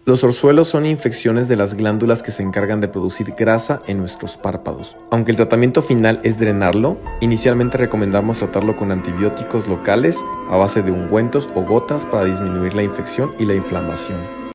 Los orzuelos son infecciones de las glándulas que se encargan de producir grasa en nuestros párpados. Aunque el tratamiento final es drenarlo, inicialmente recomendamos tratarlo con antibióticos locales a base de ungüentos o gotas para disminuir la infección y la inflamación.